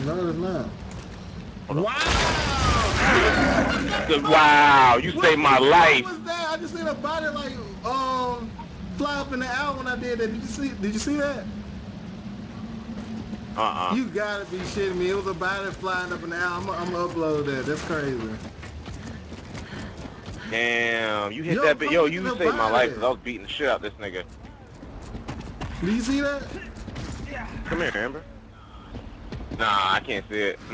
No, it's not. Wow! Wow, you saved my life. What was that? I just seen a body like fly up in the air when I did that. Did you see that? You gotta be shitting me. It was a body flying up in the air. I'm gonna upload that. That's crazy. Damn, you hit Yo, that bit. come Yo, look at you the saved my life because I body. was beating the shit out this nigga. Do you see that? Come here, Amber. Nah, I can't see it.